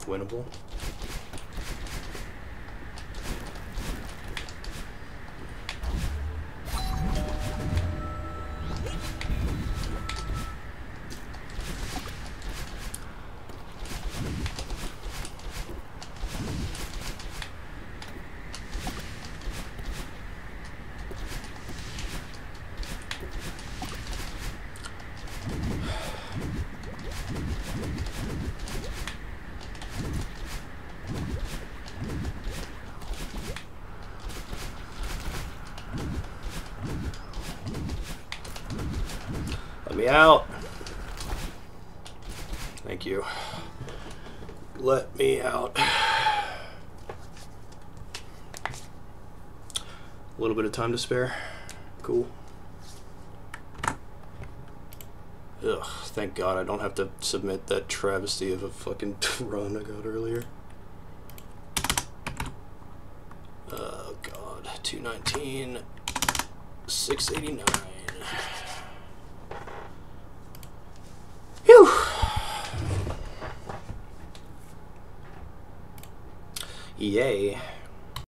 winnable. Let me out. Thank you. Let me out. A little bit of time to spare. Cool. Ugh, thank God I don't have to submit that travesty of a fucking run I got earlier. Oh God, 219, 689. Phew. Yay.